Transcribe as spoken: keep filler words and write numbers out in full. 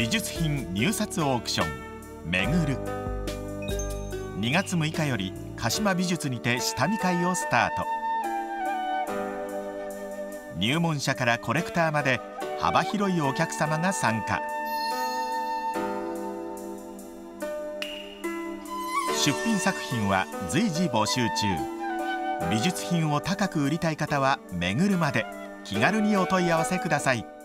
美術品入札オークションめぐる。にがつむいかより鹿島美術にて下見会をスタート。入門者からコレクターまで幅広いお客様が参加。出品作品は随時募集中。美術品を高く売りたい方はめぐるまで気軽にお問い合わせください。